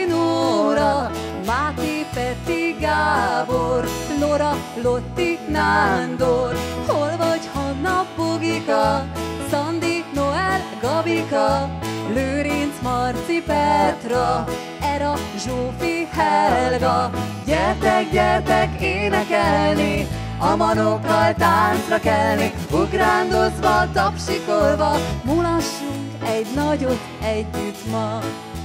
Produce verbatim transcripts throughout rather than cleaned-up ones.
Nóra, Máté, Peti, Gábor, Lora, Lotti, Nándor. Hol vagy, Hanna, Bogika, Szandi, Noel, Gabika, Lőrinc, Marci, Petra, Era, Zsófi, Helga. Gyertek, gyertek énekelni, a manokkal táncra kelni, ugrándozva, tapsikolva, mulassunk egy nagyot együtt ma.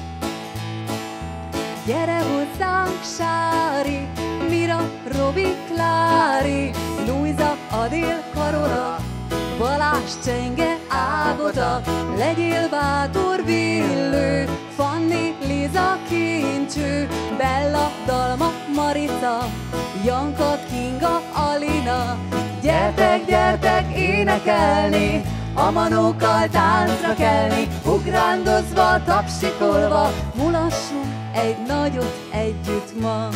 Gyere hozzánk, Sári, Mira, Robi, Klári, Lujza, Adél, Karola, Balázs, Csenge, Ágota, legyél bátor, Villő, Fanni, Liza, Kincső, Bella, Dalma, Marica, Janka, Kinga, Alina. Gyertek, gyertek énekelni, a manókkal táncra kelni, ugrándozva, tapsikolva, mulassunk egy nagyot együtt ma.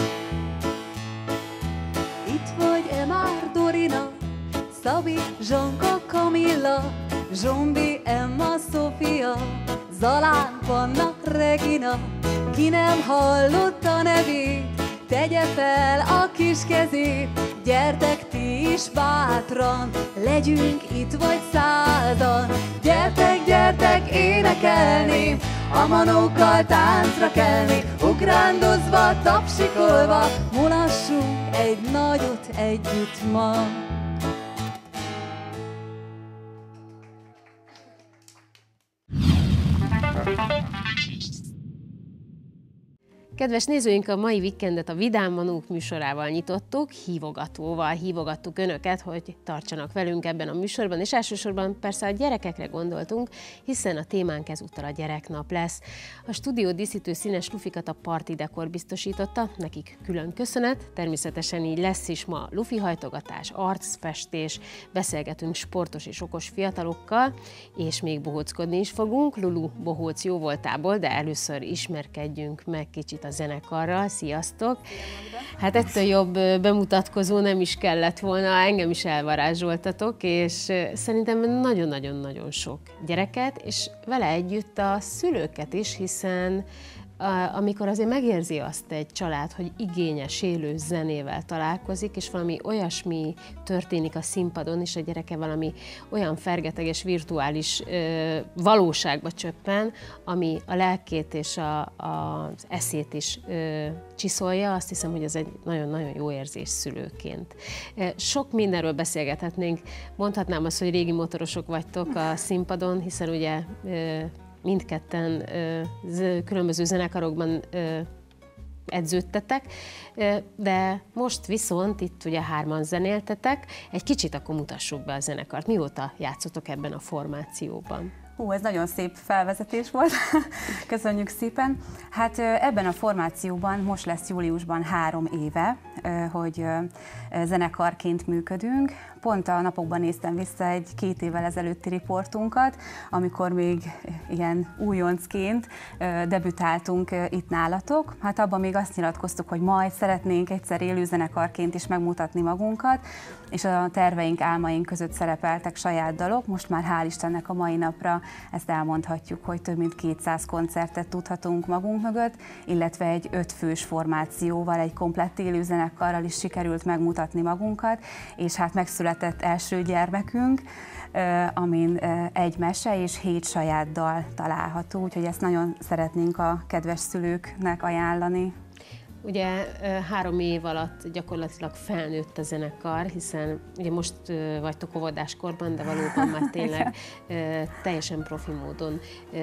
Itt vagy-e már, Dorina, Szabi, Zsanka, Kamilla, Zsombi, Emma, Szofia, Zalán, Panna, Regina. Ki nem hallotta nevét, tegye fel a kis kezét. Gyertek ti is bátran, legyünk itt vagy százan. Gyertek, gyertek énekelni, a manókkal táncra kelni, ugrándozva, tapsikolva, mulassunk egy nagyot együtt ma. Kedves nézőink, a mai weekendet a Vidám Manók műsorával nyitottuk, hívogatóval hívogattuk önöket, hogy tartsanak velünk ebben a műsorban, és elsősorban persze a gyerekekre gondoltunk, hiszen a témánk ezúttal a gyereknap lesz. A stúdió díszítő színes lufikat a Parti Dekor biztosította, nekik külön köszönet, természetesen így lesz is ma lufihajtogatás, arcfestés, beszélgetünk sportos és okos fiatalokkal, és még bohóckodni is fogunk. Lulu bohóc jóvoltából, de először ismerkedjünk meg kicsit a zenekarral. Sziasztok! Hát ettől jobb bemutatkozó nem is kellett volna, engem is elvarázsoltatok, és szerintem nagyon-nagyon-nagyon sok gyereket, és vele együtt a szülőket is, hiszen amikor azért megérzi azt egy család, hogy igényes, élő zenével találkozik, és valami olyasmi történik a színpadon, és a gyereke valami olyan fergeteges, virtuális ö, valóságba csöppen, ami a lelkét és a, a, az eszét is ö, csiszolja, azt hiszem, hogy ez egy nagyon-nagyon jó érzés szülőként. Sok mindenről beszélgethetnénk, mondhatnám azt, hogy régi motorosok vagytok a színpadon, hiszen ugye ö, mindketten ö, különböző zenekarokban ö, edződtetek, ö, de most viszont itt ugye hárman zenéltetek. Egy kicsit akkor mutassuk be a zenekart. Mióta játszotok ebben a formációban? Hú, ez nagyon szép felvezetés volt. Köszönjük szépen. Hát ebben a formációban most lesz júliusban három éve, hogy zenekarként működünk. Pont a napokban néztem vissza egy két évvel ezelőtti riportunkat, amikor még ilyen újoncként debütáltunk itt nálatok. Hát abban még azt nyilatkoztuk, hogy majd szeretnénk egyszer élő zenekarként is megmutatni magunkat, és a terveink, álmaink között szerepeltek saját dalok. Most már hál' Istennek a mai napra ezt elmondhatjuk, hogy több mint kétszáz koncertet tudhatunk magunk mögött, illetve egy ötfős formációval, egy komplett élő zenekarral is sikerült megmutatni magunkat, és hát megszületett első gyermekünk, amin egy mese és hét saját dal található, úgyhogy ezt nagyon szeretnénk a kedves szülőknek ajánlani. Ugye három év alatt gyakorlatilag felnőtt a zenekar, hiszen ugye most vagytok óvodáskorban, de valóban már tényleg teljesen profi módon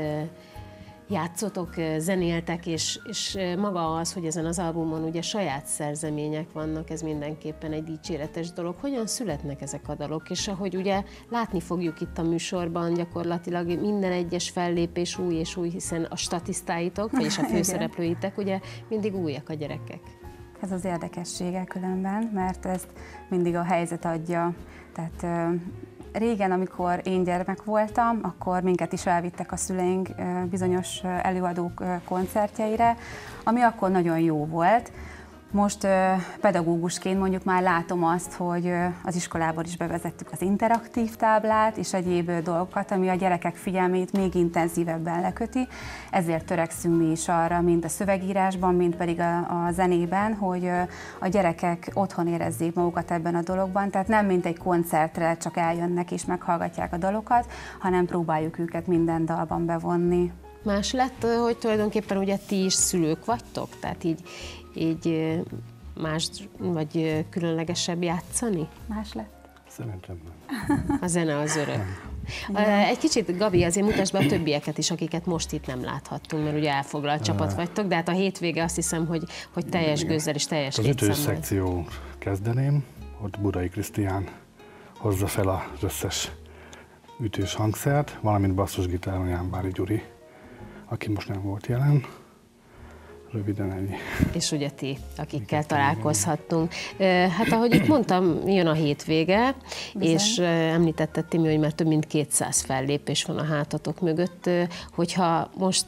játszotok, zenéltek, és, és maga az, hogy ezen az albumon ugye saját szerzemények vannak, ez mindenképpen egy dicséretes dolog. Hogyan születnek ezek a dalok? És ahogy ugye látni fogjuk itt a műsorban, gyakorlatilag minden egyes fellépés új és új, hiszen a statisztáitok, vagyis a főszereplőitek, ugye mindig újak a gyerekek. Ez az érdekessége különben, mert ezt mindig a helyzet adja. Tehát régen, amikor én gyermek voltam, akkor minket is elvittek a szüleink bizonyos előadók koncertjeire, ami akkor nagyon jó volt, Most pedagógusként mondjuk már látom azt, hogy az iskolában is bevezettük az interaktív táblát és egyéb dolgokat, ami a gyerekek figyelmét még intenzívebben leköti. Ezért törekszünk mi is arra, mind a szövegírásban, mind pedig a, a zenében, hogy a gyerekek otthon érezzék magukat ebben a dologban. Tehát nem mint egy koncertre csak eljönnek és meghallgatják a dalokat, hanem próbáljuk őket minden dalban bevonni. Más lett, hogy tulajdonképpen ugye ti is szülők vagytok? Tehát így így más vagy különlegesebb játszani? Más lett? Szerintem nem. A zene az örök. Egy kicsit, Gabi, azért mutasd be a többieket is, akiket most itt nem láthattunk, mert ugye elfoglalt csapat vagytok, de hát a hétvége azt hiszem, hogy, hogy teljes gőzzel és teljes létszámmal. Az ütős szekció kezdeném, ott Budai Krisztián hozza fel az összes ütős hangszert, valamint basszusgitáron Jánbári Gyuri, aki most nem volt jelen. Röviden ennyi. És ugye ti, akikkel találkozhattunk. Hát ahogy itt mondtam, jön a hétvége, bizony. És említetted, Timi, hogy már több mint kétszáz fellépés van a hátatok mögött. Hogyha most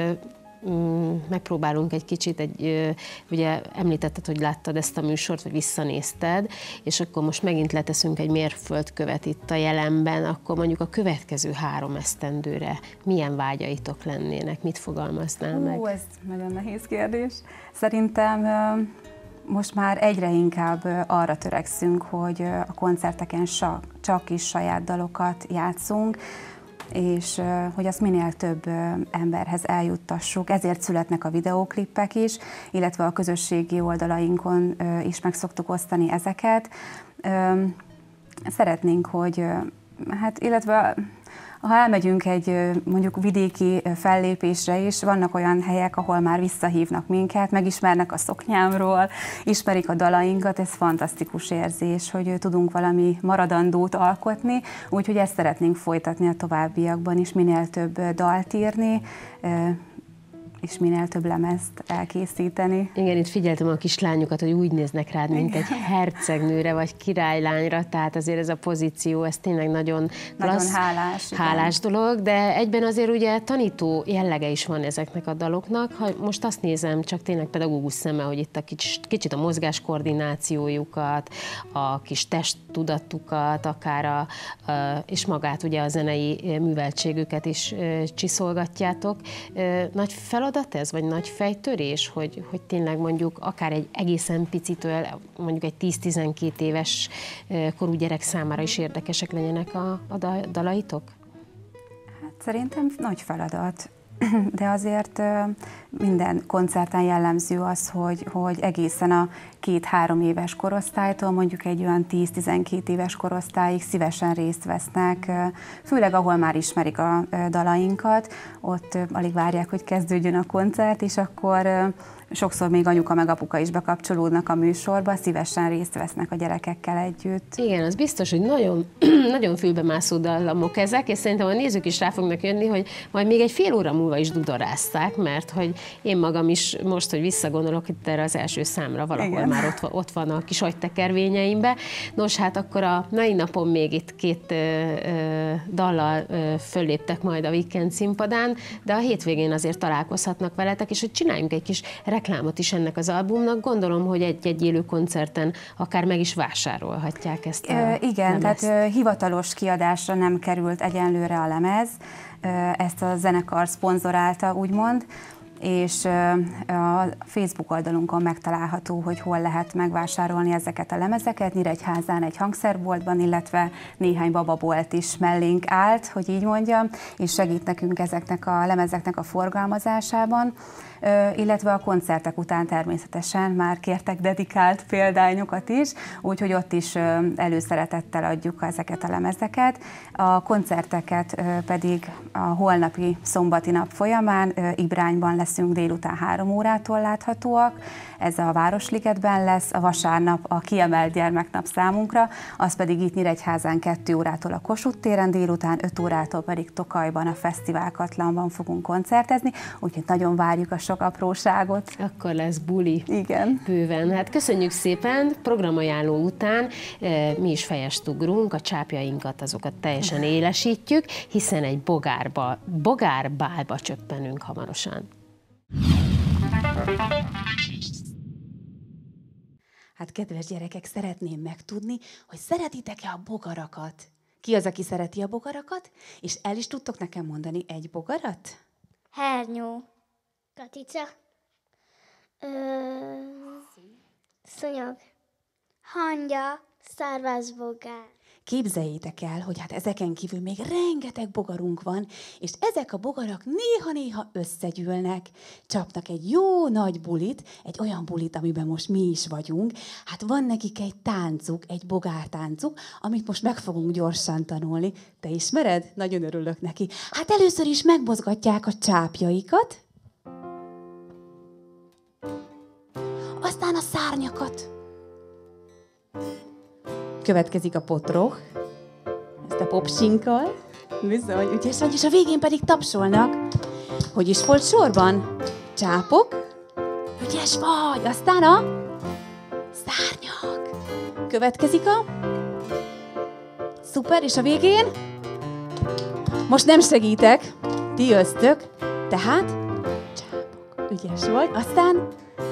megpróbálunk egy kicsit, egy, ugye említetted, hogy láttad ezt a műsort, vagy visszanézted, és akkor most megint leteszünk egy mérföldkövet itt a jelenben, akkor mondjuk a következő három esztendőre milyen vágyaitok lennének, mit fogalmaznál Hú, meg? Ez nagyon nehéz kérdés. Szerintem most már egyre inkább arra törekszünk, hogy a koncerteken csak is saját dalokat játszunk, és hogy azt minél több emberhez eljuttassuk. Ezért születnek a videóklippek is, illetve a közösségi oldalainkon is meg szoktuk osztani ezeket. Szeretnénk, hogy, hát illetve ha elmegyünk egy mondjuk vidéki fellépésre is, vannak olyan helyek, ahol már visszahívnak minket, megismernek a szoknyámról, ismerik a dalainkat, ez fantasztikus érzés, hogy tudunk valami maradandót alkotni, úgyhogy ezt szeretnénk folytatni a továbbiakban is, minél több dalt írni, és minél több lemezt elkészíteni. Igen, itt figyeltem a kislányokat, hogy úgy néznek rád, mint egy hercegnőre vagy királylányra, tehát azért ez a pozíció, ez tényleg nagyon, nagyon klassz, hálás, hálás dolog, de egyben azért ugye tanító jellege is van ezeknek a daloknak. Ha most azt nézem, csak tényleg pedagógus szemmel, hogy itt a kicsit, kicsit a mozgáskoordinációjukat, a kis testtudatukat, akár a, a, és magát ugye a zenei műveltségüket is csiszolgatjátok. Nagy feladat ez, vagy nagy fejtörés, hogy, hogy tényleg mondjuk akár egy egészen picitől, mondjuk egy tíz-tizenkét éves korú gyerek számára is érdekesek legyenek a, a dalaitok? Hát szerintem nagy feladat, de azért minden koncerten jellemző az, hogy, hogy egészen a két-három éves korosztálytól mondjuk egy olyan tíz-tizenkét éves korosztályig szívesen részt vesznek, főleg ahol már ismerik a dalainkat, ott alig várják, hogy kezdődjön a koncert, és akkor sokszor még anyuka meg apuka is bekapcsolódnak a műsorba, szívesen részt vesznek a gyerekekkel együtt. Igen, az biztos, hogy nagyon, nagyon fülbemászó dallamok ezek, és szerintem a nézők is rá fognak jönni, hogy majd még egy fél óra múlva is dudorázták, mert hogy én magam is most, hogy visszagondolok itt erre az első számra, valahol igen. már ott, ott van a kis agytekervényeimbe. Nos, hát akkor a mai napon még itt két ö, ö, dallal ö, fölléptek majd a Weekend színpadán, de a hétvégén azért találkozhatnak veletek, és hogy csináljunk egy kis reklámot is ennek az albumnak. Gondolom, hogy egy-egy élő koncerten akár meg is vásárolhatják ezt a Ö, Igen, lemezt. tehát hivatalos kiadásra nem került egyenlőre a lemez, ezt a zenekar szponzorálta, úgymond, és a Facebook oldalunkon megtalálható, hogy hol lehet megvásárolni ezeket a lemezeket. Nyíregyházán egy hangszerboltban, illetve néhány bababolt is mellénk állt, hogy így mondjam, és segít nekünk ezeknek a lemezeknek a forgalmazásában, illetve a koncertek után természetesen már kértek dedikált példányokat is, úgyhogy ott is előszeretettel adjuk ezeket a lemezeket. A koncerteket pedig a holnapi szombati nap folyamán Ibrányban leszünk délután három órától láthatóak, ez a Városligetben lesz, a vasárnap a kiemelt gyermeknap számunkra, az pedig itt Nyíregyházán kettő órától a Kossuth téren, délután öt órától pedig Tokajban, a Fesztivál Katlanban fogunk koncertezni, úgyhogy nagyon várjuk a sok apróságot. Akkor lesz buli. Igen. Bőven. Hát köszönjük szépen, programajánló után mi is fejest ugrunk, a csápjainkat azokat teljesen élesítjük, hiszen egy bogárba, bogárbálba csöppenünk hamarosan. Hát kedves gyerekek, szeretném megtudni, hogy szeretitek-e a bogarakat? Ki az, aki szereti a bogarakat? És el is tudtok nekem mondani egy bogarat? Hernyó. Katica. Ö... Szúnyog. Hangya. Szarvasbogár. Képzeljétek el, hogy hát ezeken kívül még rengeteg bogarunk van, és ezek a bogarak néha-néha összegyűlnek, csapnak egy jó nagy bulit, egy olyan bulit, amiben most mi is vagyunk. Hát van nekik egy táncuk, egy bogártáncuk, amit most meg fogunk gyorsan tanulni. Te ismered? Nagyon örülök neki. Hát először is megmozgatják a csápjaikat, aztán a szárnyakat. Következik a potroh, ezt a popsinkkal, bizony, ügyes vagy, és a végén pedig tapsolnak. Hogy is volt sorban? Csápok, ügyes vagy, aztán a szárnyak. Következik a szuper, és a végén? Most nem segítek, ti jöztök, tehát csápok, ügyes vagy, aztán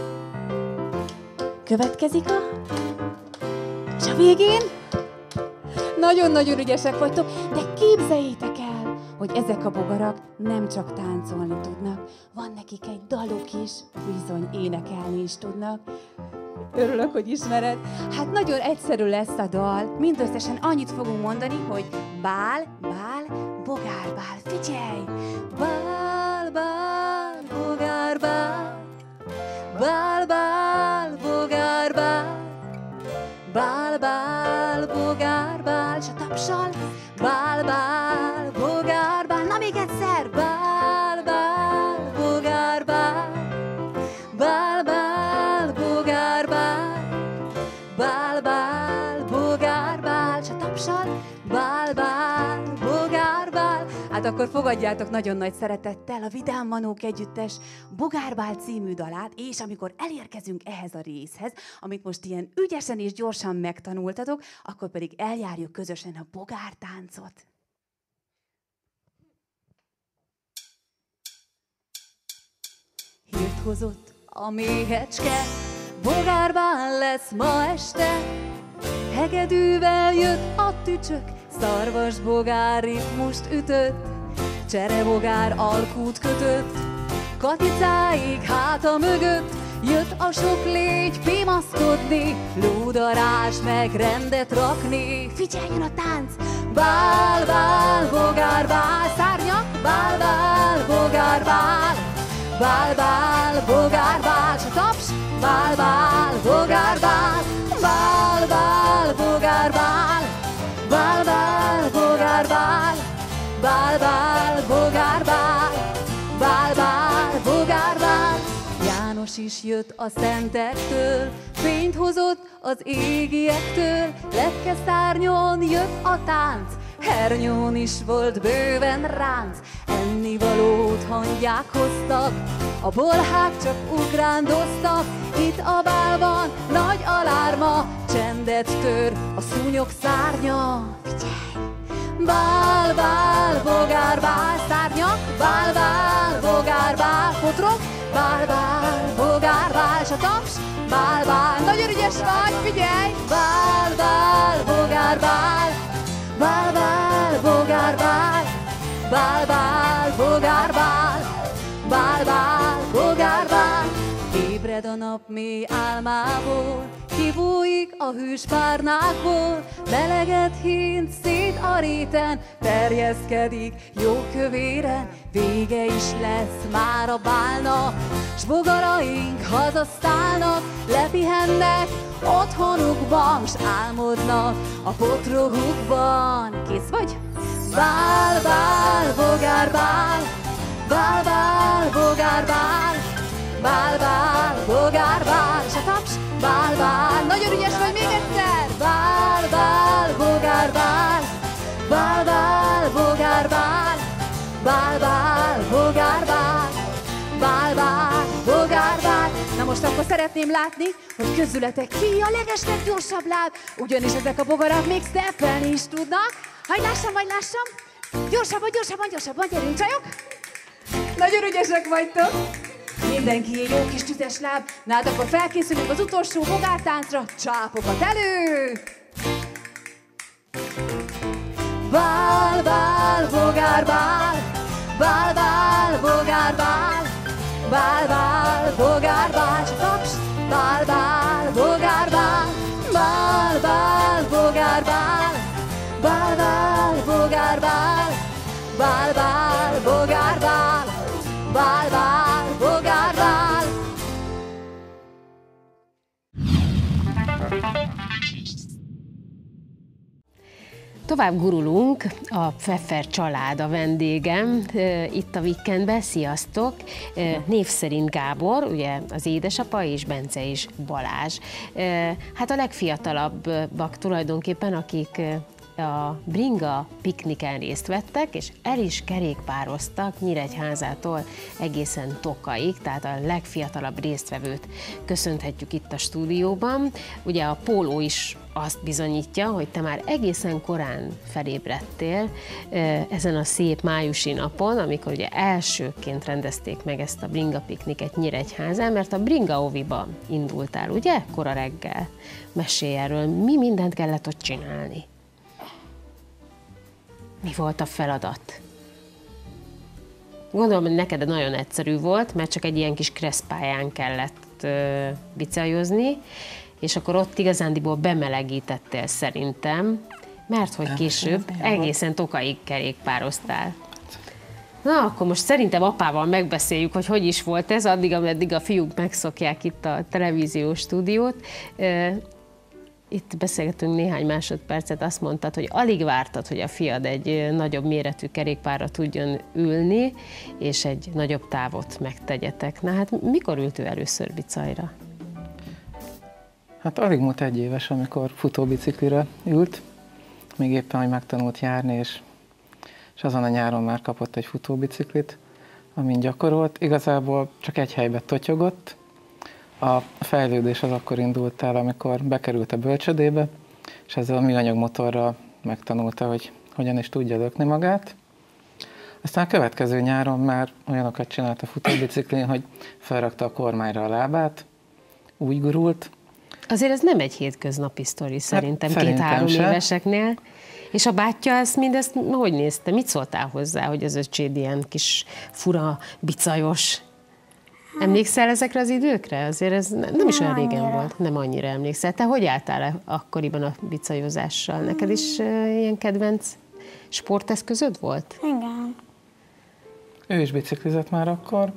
következik a és a végén nagyon-nagyon ügyesek vagytok, de képzeljétek el, hogy ezek a bogarak nem csak táncolni tudnak, van nekik egy daluk is, bizony énekelni is tudnak. Örülök, hogy ismered. Hát nagyon egyszerű lesz a dal, mindösszesen annyit fogunk mondani, hogy bál, bál, bogárbál. Figyelj! Bál, bál, bogárbál, bál, bál, bogárbál. Bál, bál, bogár, bál, s a tapsal. Bál, bál, bogár, bál, na még egyszer. Bál, bál, bogár, bál. Bál, bál, bogár, bál. Bál, bál, bogár, bál, s a tapsal. Bál, bál, bogár, bál. Hát akkor fogadjátok nagyon nagy szeretettel a Vidám Manók Együttes Bogárbál című dalát, és amikor elérkezünk ehhez a részhez, amit most ilyen ügyesen és gyorsan megtanultatok, akkor pedig eljárjuk közösen a bogártáncot. Hírt hozott a méhecske, bogárbál lesz ma este. Hegedűvel jött a tücsök, szarvasbogár ritmust ütött, cserebogár alkút kötött, katicáig háta mögött, jött a sok légy pimaszkodni, lúdarás meg rendet rakni. Figyeljen a tánc! Bál, bál, bogár, bál, szárnyak, bál, bál, bogár, bál, bál, bál, bogár, bál, s a taps, bál, bál, bogár, bál, bál, bál, bogár, bál, bál, bál, bogár, bál, bál, bál, bogár, bál, bál, bál, bogár, bál. János is jött a szentektől, fényt hozott az égiektől, lepke szárnyon jött a tánc, hernyón is volt bőven ránc, ennivalót hangyák hoztak, a bolhák csak ugrándoztak, itt a bálban nagy alárma, csendet tör a szúnyog szárnya. Figyelj! Bál, bál, bogár, bál, szárnyak, bál, bál, bogár, bál, potrok, bál, bál, bogár, bál, s a taps, bál, bál, nagyon ügyes vagy, figyelj! Bál, bál, bogár, bál, bál, bál, bogár, bál, bál, bál, bogár, bál, bál, bál, bogár, bál. Ébred a nap mély álmából, kibújik a hűs párnákból, meleget hínt szét a réten, terjeszkedik jó kövéren, vége is lesz már a bálnak, s bogaraink hazaszállnak, lepihennek otthonukban, s álmodnak a potrohukban. Kész vagy? Bál, bál, bogár, bál, bál, bál, bogár, bál, bál, bál, bogár, bál, s a taps, bál, bál, nagyon ügyes vagy, még egyszer! Bál, bál, bogár, bál, bál, bál, bogár, bál, bál, bál, bogár, bál, bál, bál, bogár, bál. Na most akkor szeretném látni, hogy közületek ki a legesleg gyorsabb láb, ugyanis ezek a bogarak még steppelni is tudnak. Hagy lássam, vagy lássam! Gyorsabban, gyorsabban, gyorsabban, gyerünk csajok! Nagyon ügyesek vagytok! Mindenki egy jó kis tüzes láb, nád akkor felkészülünk az utolsó bogártáncra, csápokat elő! Bál, bál, bogár, bál, bál, bál, bogár, bál, bál, bál, bogár, bál, csak taps, bál, bál, bogár, bál, bál, bál, bogár, bál, bál, bál, bogár, bál, bál, bál, bogár, bál, bál, bál, bogár, bál. Tovább gurulunk, a Pfeffer család a vendégem itt a Weekendben. Sziasztok! Név szerint Gábor, ugye az édesapa, és Bence is Balázs. Hát a legfiatalabbak tulajdonképpen, akik a bringa pikniken részt vettek, és el is kerékpároztak Nyíregyházától egészen Tokaig, tehát a legfiatalabb résztvevőt köszönhetjük itt a stúdióban. Ugye a póló is azt bizonyítja, hogy te már egészen korán felébredtél ezen a szép májusi napon, amikor ugye elsőként rendezték meg ezt a bringa pikniket Nyíregyházán, mert a bringa oviba indultál, ugye? Kora reggel. Mesélj erről, mi mindent kellett ott csinálni? Mi volt a feladat? Gondolom, hogy neked nagyon egyszerű volt, mert csak egy ilyen kis kresszpályán kellett ö, bicajkozni, és akkor ott igazándiból bemelegítettél szerintem, mert hogy később egészen Tokaig kerékpároztál. Na, akkor most szerintem apával megbeszéljük, hogy hogy is volt ez, addig, ameddig a fiúk megszokják itt a televíziós stúdiót. Itt beszélgetünk néhány másodpercet, azt mondtad, hogy alig vártad, hogy a fiad egy nagyobb méretű kerékpárra tudjon ülni, és egy nagyobb távot megtegyetek. Na hát mikor ült ő először bicajra? Hát alig múlt egy éves, amikor futóbiciklire ült, még éppen, hogy megtanult járni, és, és azon a nyáron már kapott egy futóbiciklit, amin gyakorolt. Igazából csak egy helyben totyogott. A fejlődés az akkor indult el, amikor bekerült a bölcsödébe, és ezzel a műanyag motorral megtanulta, hogy hogyan is tudja lökni magát. Aztán a következő nyáron már olyanokat csinált a futóbiciklin, hogy felrakta a kormányra a lábát, úgy gurult. Azért ez nem egy hétköznapi sztori szerintem, hát, két-három éveseknél. És a bátyja ezt mindezt hogy nézte? Mit szóltál hozzá, hogy az öcséd ilyen kis fura, bicajos? Emlékszel ezekre az időkre? Azért ez nem is olyan régen volt. Nem annyira emlékszel. Te hogy álltál -e akkoriban a bicajozással? Neked is uh, ilyen kedvenc sporteszközöd volt? Igen. Ő is biciklizett már akkor,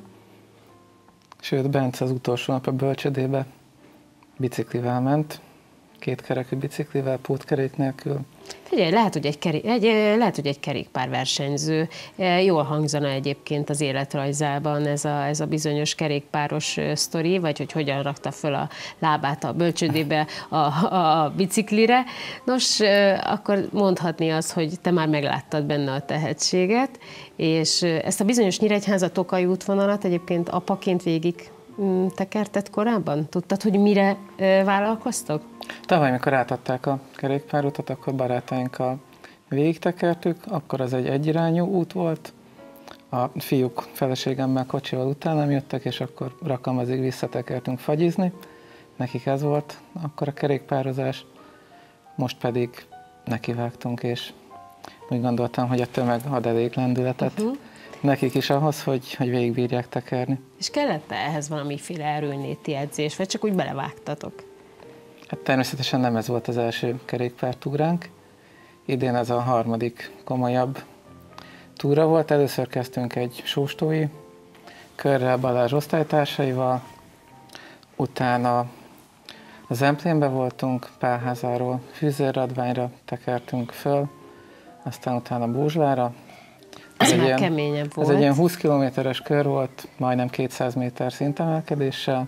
sőt, Bence az utolsó nap a bölcsödébe biciklivel ment, kétkerekű biciklivel, pótkerék nélkül. Figyelj, lehet, hogy egy, kerék, egy, lehet, hogy egy kerékpárversenyző. Jól hangzana egyébként az életrajzában ez a, ez a bizonyos kerékpáros sztori, vagy hogy hogyan rakta föl a lábát a bölcsődébe a, a, a biciklire. Nos, akkor mondhatni az, hogy te már megláttad benne a tehetséget, és ezt a bizonyos Nyíregyháza-Tokai útvonalat egyébként apaként végig tekerted korábban? Tudtad, hogy mire vállalkoztok? Tavaly, amikor átadták a kerékpárutat, akkor barátainkkal végig tekertük, akkor az egy egyirányú út volt. A fiúk feleségemmel kocsival utánam jöttek, és akkor Rakamazig visszatekertünk fagyizni. Nekik ez volt akkor a kerékpározás. Most pedig nekivágtunk, és úgy gondoltam, hogy a tömeg ad elég lendületet. Uh-huh. Nekik is ahhoz, hogy, hogy végigbírják tekerni. És kellett ehhez valamiféle erőnléti edzés, vagy csak úgy belevágtatok? Hát természetesen nem ez volt az első kerékpártúránk. Idén ez a harmadik komolyabb túra volt. Először kezdtünk egy sóstói körrel Balázs osztálytársaival, utána a Zemplénben voltunk, Pálházáról Fűzérradványra tekertünk föl, aztán utána Búzslára. Ez, ez már ilyen, keményebb volt. Ez egy ilyen húsz kilométeres kör volt, majdnem kétszáz méter szintemelkedéssel.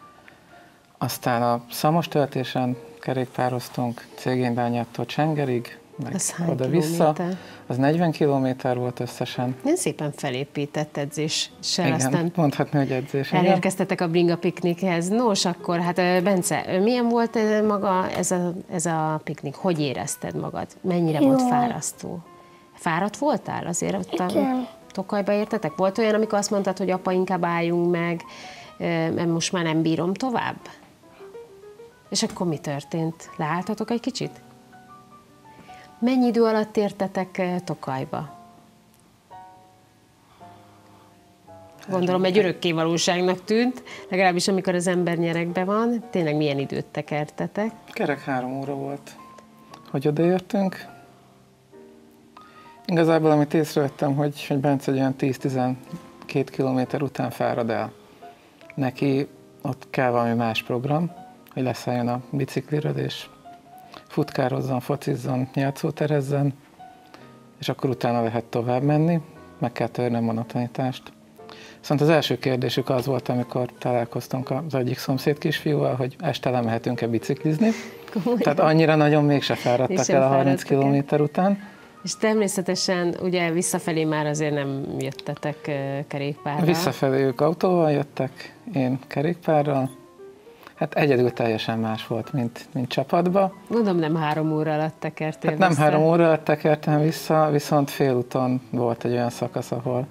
Aztán a Szamos-töltésen kerékpároztunk Cégény-bányától Csengerig, meg oda-vissza. Az negyven kilométer volt összesen. Nagyon szépen felépített edzéssel. Igen, aztán mondhatni, hogy edzés. Elérkeztetek a bringa piknikhez. Nos, akkor hát Bence, milyen volt maga ez a, ez a piknik? Hogy érezted magad? Mennyire Jó. volt fárasztó? Fáradt voltál azért ott a Tokajba értetek? Volt olyan, amikor azt mondtad, hogy apa, inkább álljunk meg, mert most már nem bírom tovább. És akkor mi történt? Leálltatok egy kicsit? Mennyi idő alatt értetek Tokajba? Gondolom, egy örökkévalóságnak tűnt, legalábbis amikor az ember nyerekben van. Tényleg milyen időt tekertetek? Kerek három óra volt, hogy odaértünk. Igazából, amit észrevettem, hogy, hogy Bence egy olyan tíz-tizenkét kilométer után fárad el. Neki ott kell valami más program, hogy leszálljon a bicikliről, és futkározzon, focizzon, játszóterezzen, és akkor utána lehet tovább menni, meg kell törni a monotonitást. Viszont az első kérdésük az volt, amikor találkoztunk az egyik szomszéd kisfiúval, hogy este lemehetünk-e biciklizni. Komolyan. Tehát annyira nagyon mégse fáradtak el a harminc kilométer után. És természetesen ugye visszafelé már azért nem jöttetek kerékpárral. Visszafelé ők autóval jöttek, én kerékpárral. Hát egyedül teljesen más volt, mint, mint csapatba. Mondom, nem három óra alatt tekertél hát nem vissza. három óra alatt tekertem vissza, viszont félúton volt egy olyan szakasz, ahol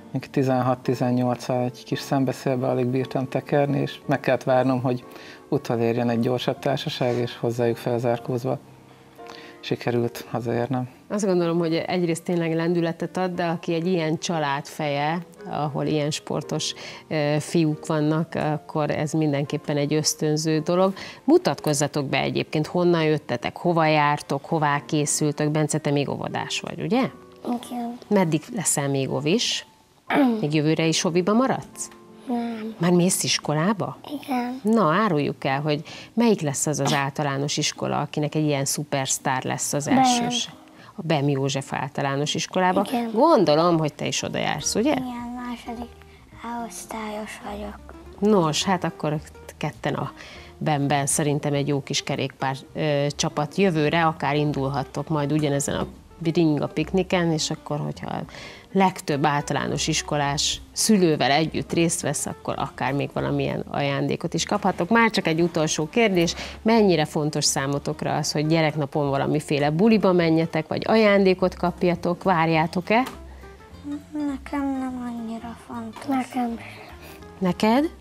tizenhat-tizennyolccal egy kis szembeszélbe alig bírtam tekerni, és meg kellett várnom, hogy utolérjen egy gyorsabb társaság, és hozzájuk felzárkózva sikerült hazaérnem. Azt gondolom, hogy egyrészt tényleg lendületet ad, de aki egy ilyen család feje, ahol ilyen sportos fiúk vannak, akkor ez mindenképpen egy ösztönző dolog. Mutatkozzatok be egyébként, honnan jöttetek, hova jártok, hová készültök. Bence, te még óvodás vagy, ugye? Igen. Meddig leszel még ovis? Még jövőre is oviba maradsz? Nem. Már mész iskolába? Igen. Na, áruljuk el, hogy melyik lesz az az általános iskola, akinek egy ilyen szupersztár lesz az elsős? A Bem József általános iskolába. Igen. Gondolom, hogy te is oda jársz, ugye? Igen, második A-osztályos vagyok. Nos, hát akkor ketten a Bemben szerintem egy jó kis kerékpár ö, csapat jövőre, akár indulhattok majd ugyanezen a Ringa pikniken, és akkor, hogyha legtöbb általános iskolás szülővel együtt részt vesz, akkor akár még valamilyen ajándékot is kaphatok. Már csak egy utolsó kérdés, mennyire fontos számotokra az, hogy gyereknapon valamiféle buliba menjetek, vagy ajándékot kapjatok, várjátok-e? Nekem nem annyira fontos. Nekem. Neked?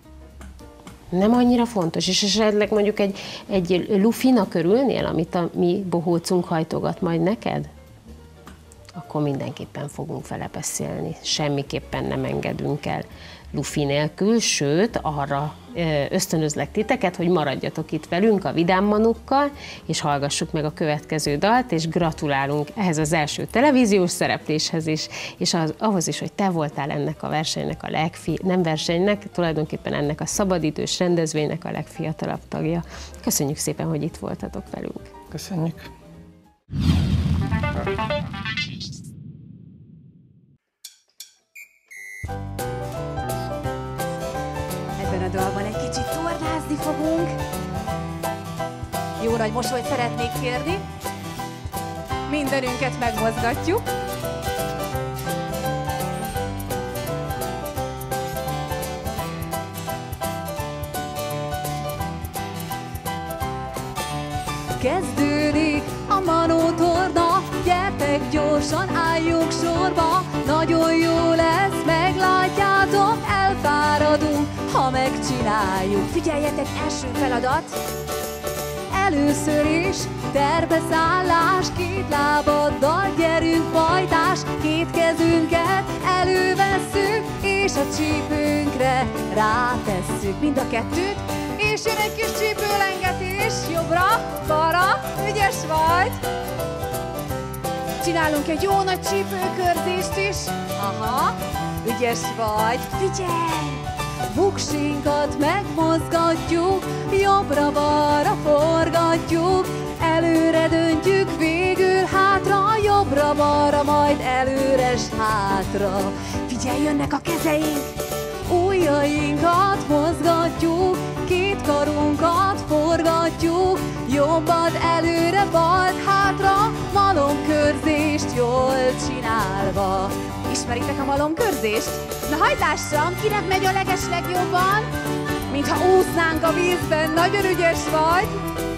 Nem annyira fontos, és esetleg mondjuk egy, egy lufinak örülnél, amit a mi bohócunk hajtogat majd neked? Akkor mindenképpen fogunk vele beszélni. Semmiképpen nem engedünk el lufi nélkül, sőt, arra ösztönözlek titeket, hogy maradjatok itt velünk a Vidám Manukkal, és hallgassuk meg a következő dalt, és gratulálunk ehhez az első televíziós szerepléshez is, és az, ahhoz is, hogy te voltál ennek a versenynek a legfi, nem versenynek, tulajdonképpen ennek a szabadidős rendezvénynek a legfiatalabb tagja. Köszönjük szépen, hogy itt voltatok velünk. Köszönjük. Ebben a dalban egy kicsit tornázni fogunk. Jó nagy mosolyt szeretnék kérni. Mindenünket megmozgatjuk. Kezdődik a manótorna, gyertek gyorsan, álljunk sorba, nagyon jó lesz, meglátjátok, elfáradunk, ha megcsináljuk. Figyeljetek, első feladat, először is terbeszállás, két lábaddal gyerünk pajtás, két kezünket elővesszük, és a csípőnkre rátesszük mind a kettőt, és jön egy kis csípőlengetés, jobbra, balra, ügyes vagy! Csinálunk egy jó nagy csípőkörzést is, aha, ügyes vagy, figyelj! Buksinkat megmozgatjuk, jobbra-balra forgatjuk, előre döntjük, végül hátra, jobbra-balra, majd előre s hátra. Figyelj, jönnek a kezeink, ujjainkat mozgatjuk, két karunkat forgatjuk, jobbad előre, bald hátra, malomkörzést jól csinálva. Ismeritek a malomkörzést? Na hagyd lássam, kinek megy a leges legjobban? Mintha úsznánk a vízben, nagyon ügyes vagy.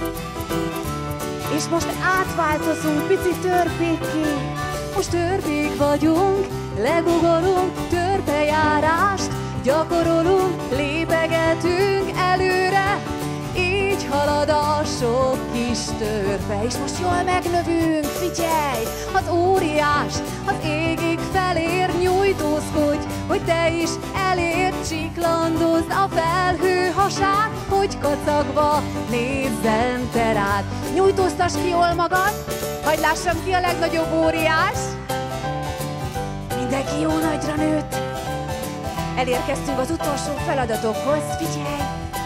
És most átváltozunk pici törpékké. Most törpék vagyunk, legugorunk törpejárást, gyakorolunk, lépegetünk előre, így halad a sok kis törpe. És most jól megnövünk, figyelj! Az óriás az égig felér, nyújtózkodj, hogy te is elér, csiklandozd a felhő hasát, hogy kacagva nézzen te rád. Nyújtóztass ki jól magad, hagyd lássam ki a legnagyobb óriás. Mindenki jó nagyra nőtt. Elérkeztünk az utolsó feladatokhoz, figyelj!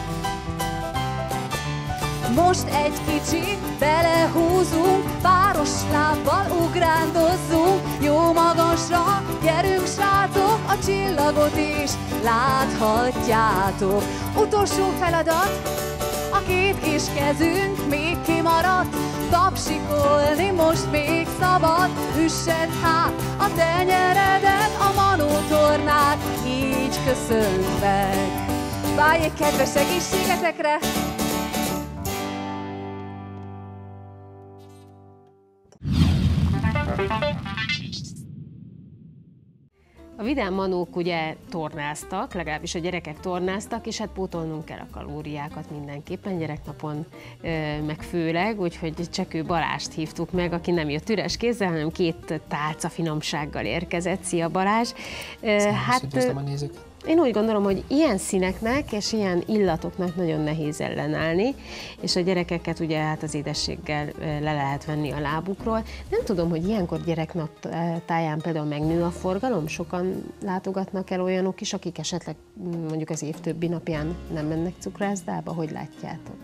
Most egy kicsit belehúzunk, páros lábbal ugrándozzunk, jó magasra, gyerünk srácok, a csillagot is láthatjátok. Utolsó feladat, a két kis kezünk még kimaradt, tapsikolni most még szabad, üssed hát a tenyeredet, a manótornát, így köszönt meg. Váljék kedves egészségetekre! A vidám manók ugye tornáztak, legalábbis a gyerekek tornáztak, és hát pótolnunk kell a kalóriákat mindenképpen gyereknapon, meg főleg, úgyhogy Csekő Balást hívtuk meg, aki nem jött üres kézzel, hanem két tálca finomsággal érkezett. Szia Balázs! Hát, a nézőket. Én úgy gondolom, hogy ilyen színeknek és ilyen illatoknak nagyon nehéz ellenállni, és a gyerekeket ugye hát az édességgel le lehet venni a lábukról. Nem tudom, hogy ilyenkor gyereknap táján például megnő a forgalom, sokan látogatnak el olyanok is, akik esetleg mondjuk az év többi napján nem mennek cukrászdába, hogy látjátok?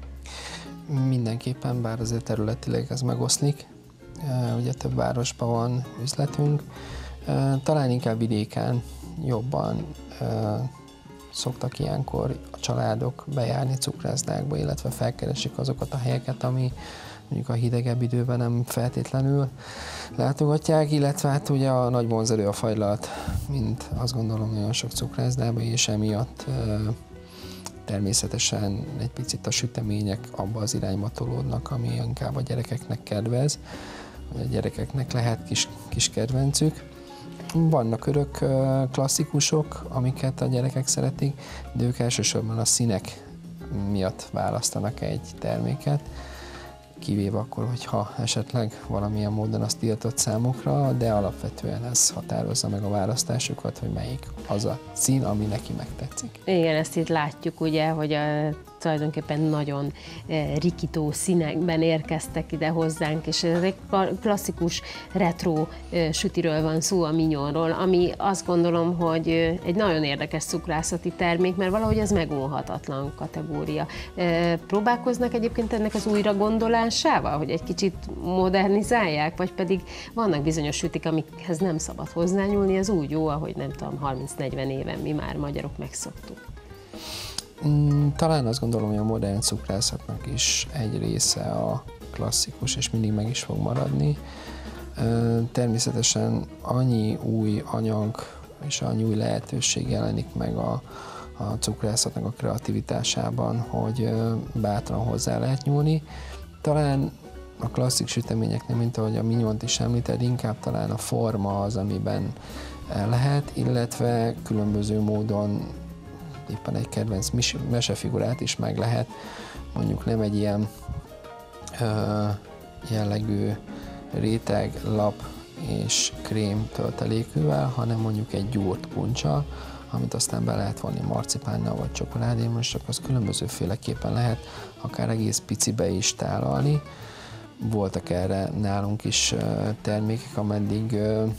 Mindenképpen, bár azért területileg ez megoszlik, ugye több városban van üzletünk, talán inkább vidéken jobban uh, szoktak ilyenkor a családok bejárni cukrászdákba, illetve felkeresik azokat a helyeket, ami mondjuk a hidegebb időben nem feltétlenül látogatják, illetve hát ugye a nagy vonzerő a fagylalt, mint azt gondolom nagyon sok cukrászdába, és emiatt uh, természetesen egy picit a sütemények abba az irányba tolódnak, ami inkább a gyerekeknek kedvez, a gyerekeknek lehet kis, kis kedvencük. Vannak örök klasszikusok, amiket a gyerekek szeretik, de ők elsősorban a színek miatt választanak egy terméket, kivéve akkor, hogyha esetleg valamilyen módon az tiltott számukra, de alapvetően ez határozza meg a választásukat, hogy melyik az a szín, ami neki megtetszik. Igen, ezt itt látjuk ugye, hogy a, tulajdonképpen nagyon eh, rikító színekben érkeztek ide hozzánk, és ez egy klasszikus retro eh, sütiről van szó, a mignonról, ami azt gondolom, hogy eh, egy nagyon érdekes cukrászati termék, mert valahogy ez megújulhatatlan kategória. Eh, próbálkoznak egyébként ennek az újra gondolásával, hogy egy kicsit modernizálják, vagy pedig vannak bizonyos sütik, amikhez nem szabad hozzányúlni, az úgy jó, ahogy nem tudom, harminc-negyven éven mi már magyarok megszoktuk. Talán azt gondolom, hogy a modern cukrászatnak is egy része a klasszikus, és mindig meg is fog maradni. Természetesen annyi új anyag és annyi új lehetőség jelenik meg a, a cukrászatnak a kreativitásában, hogy bátran hozzá lehet nyúlni. Talán a klasszik süteményeknél, mint ahogy a mignont is említed, inkább talán a forma az, amiben lehet, illetve különböző módon éppen egy kedvenc mesefigurát is meg lehet, mondjuk nem egy ilyen ö, jellegű réteg, lap és krém töltelékűvel, hanem mondjuk egy gyúrt puncsal, amit aztán be lehet vonni marcipánnal vagy csokoládéval, és csak az különbözőféleképpen lehet, akár egész picibe is tálalni. Voltak erre nálunk is termékek, ameddig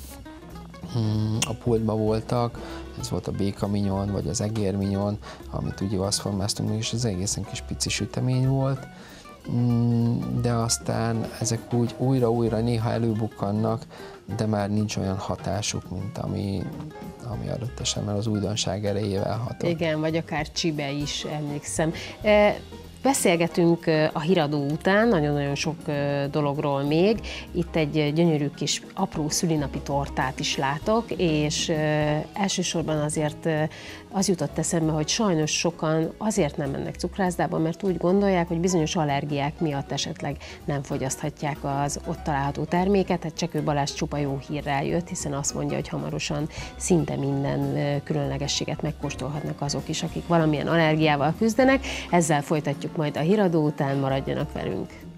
a pultban voltak, ez volt a béka mignon, vagy az egér mignon, amit ugye azt formáztunk, és az egészen kis pici sütemény volt, de aztán ezek úgy újra-újra néha előbukkannak, de már nincs olyan hatásuk, mint ami, ami adott esetben az újdonság erejével hatott. Igen, vagy akár csibe is, emlékszem. Beszélgetünk a híradó után, nagyon-nagyon sok dologról még. Itt egy gyönyörű kis apró szülinapi tortát is látok, és elsősorban azért az jutott eszembe, hogy sajnos sokan azért nem mennek cukrászdába, mert úgy gondolják, hogy bizonyos allergiák miatt esetleg nem fogyaszthatják az ott található terméket. Hát Csekő Balázs csupa jó hírrel jött, hiszen azt mondja, hogy hamarosan szinte minden különlegességet megkóstolhatnak azok is, akik valamilyen allergiával küzdenek. Ezzel folytatjuk majd a híradó után, maradjanak velünk!